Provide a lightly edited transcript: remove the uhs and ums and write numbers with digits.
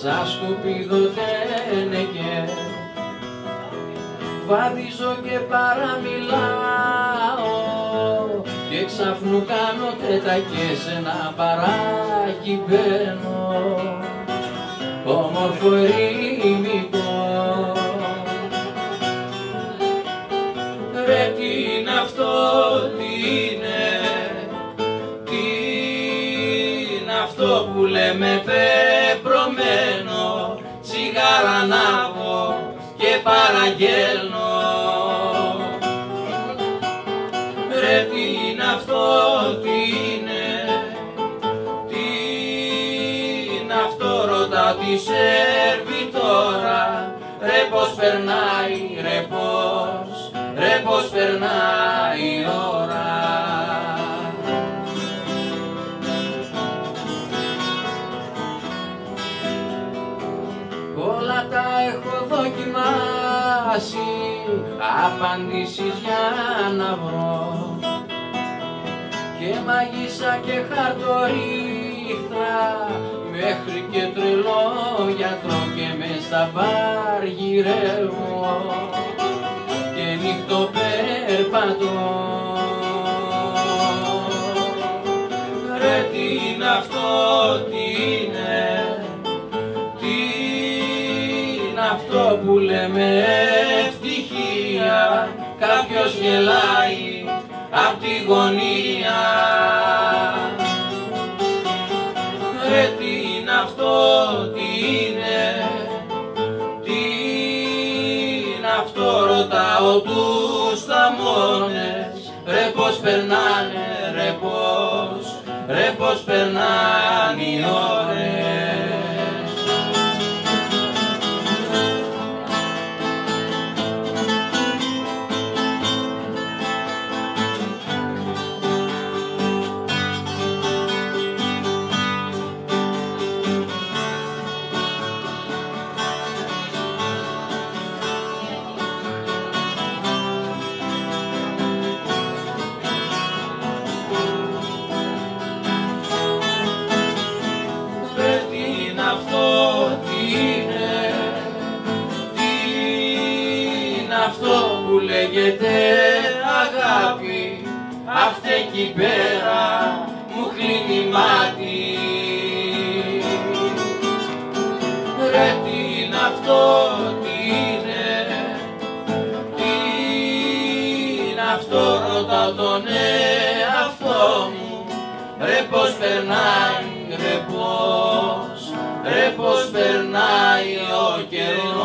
σαν σκουπίδο τένεκε, βαδίζω και παραμιλάω και ξαφνού κάνω τέτα και σε ένα παράκι μπαίνω όμορφο ερημικό. Ρε τι είναι αυτό, τι είναι, τι είναι αυτό που λέμε πεπρωμένο, τσιγάρα ανάβω και παραγγέλνω. Ρε τι είναι αυτό, τι είναι, τι είναι αυτό, ρωτά τη σερβιτόρα, ρε πως περνάει, ρε πως περνάει η ώρα. Όλα τα έχω δοκιμάσει, απαντήσεις για να βρω, και μαγίσα και χαρτορίχτρα, μέχρι και τρελό γιατρό, και μες στα μπαρ γυρεύω και νύχτο περπατώ. Ρε τι είναι αυτό, τι είναι, τι είναι αυτό που λέμε ευτυχία, κάποιος γελάει απ' τη γωνία. Ρε τι είναι αυτό, τι είναι, τι είναι αυτό, ρωτάω τους θαμώνες, ρε πως περνάνε, ρε πως περνάνε οι ώρες. Αυτό που λέγεται αγάπη, αυτή εκεί πέρα μου κλείνει μάτι. Ρε τι είναι αυτό, τι είναι, τι είναι αυτό, ρωτάω τον εαυτό μου, ρε πως περνάει, ρε πως περνάει ο καιρός.